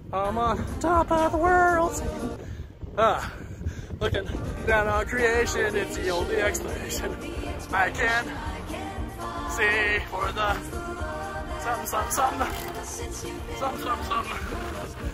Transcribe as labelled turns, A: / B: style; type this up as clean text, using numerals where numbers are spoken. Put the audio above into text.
A: I'm on top of the world. Looking down on creation, it's the only explanation I can see for the something.